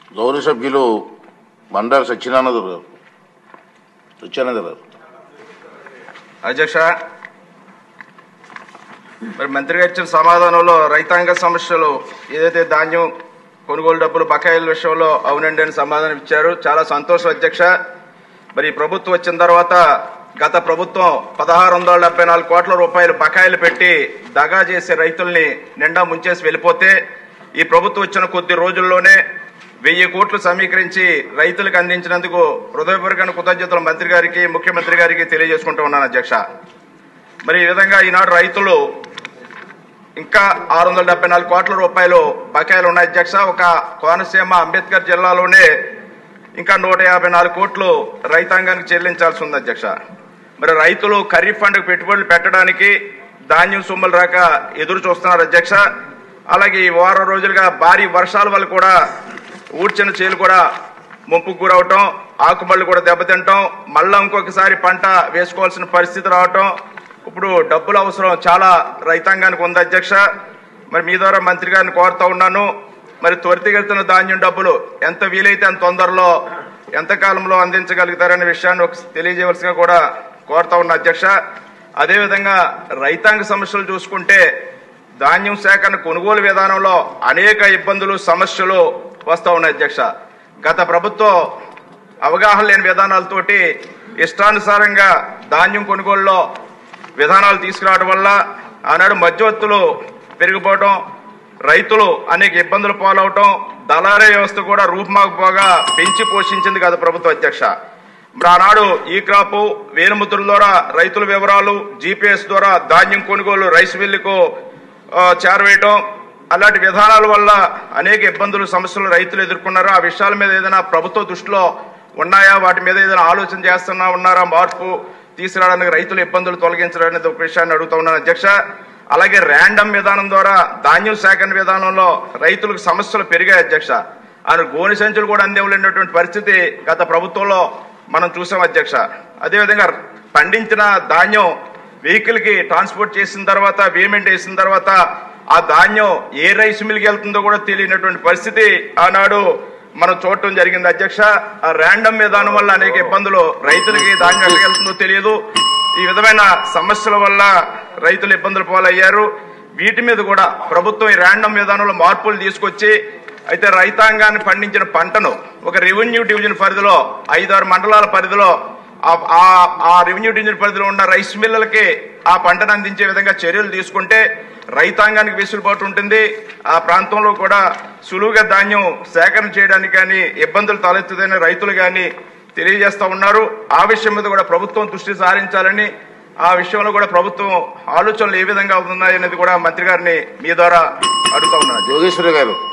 గౌరవ సభ్యులు బండారు సత్యనారాయణ గారు. అధ్యక్ష, మరి మంత్రిగా ఇచ్చిన సమాధానంలో రైతాంగ సమస్యలు ఏదైతే ధాన్యం కొనుగోలు డబ్బులు బకాయిల విషయంలో అవునండి అని సమాధానం ఇచ్చారు. చాలా సంతోషం అధ్యక్ష. మరి ప్రభుత్వం వచ్చిన తర్వాత గత ప్రభుత్వం 1674 కోట్ల రూపాయలు బకాయిలు పెట్టి దగా చేసే రైతుల్ని నిండా ముంచేసి వెళ్ళిపోతే ఈ ప్రభుత్వం వచ్చిన కొద్ది రోజుల్లోనే 1000 కోట్లు సమీకరించి రైతులకు అందించినందుకు హృదయపూర్వక కృతజ్ఞతలు మంత్రి గారికి, ముఖ్యమంత్రి గారికి తెలియజేసుకుంటూ ఉన్నాను అధ్యక్ష. మరి ఈ విధంగా ఈనాడు రైతులు ఇంకా 674 కోట్ల రూపాయలు బకాయిలు ఉన్నాయి అధ్యక్ష. ఒక కోనసీమ అంబేద్కర్ జిల్లాలోనే ఇంకా 154 కోట్లు రైతాంగానికి చెల్లించాల్సి ఉంది అధ్యక్ష. మరి రైతులు ఖరీఫ్ ఫండ్కు పెట్టుబడులు పెట్టడానికి ధాన్యం సొమ్ములు రాక ఎదురు చూస్తున్నారు అధ్యక్ష. అలాగే ఈ వారం రోజులుగా భారీ వర్షాల వల్ల కూడా ఊడ్చిన చేలు కూడా ముంపుకు గురవటం, ఆకుమళ్ళు కూడా దెబ్బతింటాం, మళ్ళా ఇంకొకసారి పంట వేసుకోవాల్సిన పరిస్థితి రావటం, ఇప్పుడు డబ్బుల అవసరం చాలా రైతాంగానికి ఉంది అధ్యక్ష. మరి మీ ద్వారా మంత్రి గారిని కోరుతా ఉన్నాను, మరి త్వరితగతిన ధాన్యం డబ్బులు ఎంత వీలైతే అంత తొందరలో ఎంత కాలంలో అందించగలుగుతారనే విషయాన్ని తెలియజేయవలసిగా కూడా కోరుతా ఉన్నా అధ్యక్ష. అదేవిధంగా రైతాంగ సమస్యలు చూసుకుంటే ధాన్యం సేకరణ కొనుగోలు విధానంలో అనేక ఇబ్బందులు సమస్యలు వస్తూ ఉన్నాయి అధ్యక్ష. గత ప్రభుత్వం అవగాహన లేని విధానాలతోటి ఇష్టానుసారంగా ధాన్యం కొనుగోలులో విధానాలు తీసుకురావడం వల్ల ఆనాడు మధ్యవర్తులు పెరిగిపోవడం, రైతులు అనేక ఇబ్బందులు పాలవటం, దళారీ వ్యవస్థ కూడా రూపుమాకపోగా పెంచి పోషించింది గత ప్రభుత్వం అధ్యక్ష. మరి ఆనాడు ఈ క్రాపు వేలుముద్రల ద్వారా రైతుల వివరాలు, GPS ద్వారా ధాన్యం కొనుగోలు రైస్ మిల్లుకు చేరవేయటం, అలాంటి విధానాల వల్ల అనేక ఇబ్బందులు సమస్యలు రైతులు ఎదుర్కొన్నారు. ఆ విషయాల మీద ఏదైనా ప్రభుత్వ దృష్టిలో ఉన్నాయా, వాటి మీద ఏదైనా ఆలోచన ఉన్నారా, మార్పు తీసుకురావడానికి రైతుల ఇబ్బందులు తొలగించడానికి ఒక విషయాన్ని అడుగుతా ఉన్నాను అధ్యక్ష. అలాగే ర్యాండమ్ విధానం ద్వారా ధాన్యం సేకరణ విధానంలో రైతులకు సమస్యలు పెరిగాయి అధ్యక్ష. ఆయన గోనె సంచులు కూడా అందివ్వలేనటువంటి పరిస్థితి గత ప్రభుత్వంలో మనం చూసాం అధ్యక్ష. అదేవిధంగా పండించిన ధాన్యం వెహికల్ కి ట్రాన్స్పోర్ట్ చేసిన తర్వాత, పేమెంట్ వేసిన తర్వాత ఆ ధాన్యం ఏ రైస్ మిల్కి వెళ్తుందో కూడా తెలియనటువంటి పరిస్థితి ఆనాడు మనం చూడటం జరిగింది అధ్యక్ష. ఆ ర్యాండమ్ విధానం వల్ల అనేక ఇబ్బందులు, రైతులకి ధాన్యం ఎక్కడికి వెళ్తుందో తెలియదు. ఈ విధమైన సమస్యల వల్ల రైతులు ఇబ్బందులు పాలయ్యారు. వీటి మీద కూడా ప్రభుత్వం ఈ ర్యాండమ్ విధానంలో మార్పులు తీసుకొచ్చి అయితే రైతాంగాన్ని పండించిన పంటను ఒక రెవెన్యూ డివిజన్ పరిధిలో 5-6 మండలాల పరిధిలో ఆ రెవెన్యూ డివిజన్ పరిధిలో ఉన్న రైస్ మిల్లలకి ఆ పంటను అందించే విధంగా చర్యలు తీసుకుంటే రైతాంగానికి వెసులుబాటు ఉంటుంది. ఆ ప్రాంతంలో కూడా సులువుగా ధాన్యం సేకరణ చేయడానికి కానీ ఇబ్బందులు తలెత్తుదని రైతులు కానీ తెలియజేస్తా ఉన్నారు. ఆ విషయం మీద కూడా ప్రభుత్వం దృష్టి సారించాలని, ఆ విషయంలో కూడా ప్రభుత్వం ఆలోచనలు ఏ విధంగా ఉన్నాయనేది కూడా మంత్రి గారిని మీ ద్వారా అడుగుతా ఉన్నాను. యోగేశ్వరి గారు.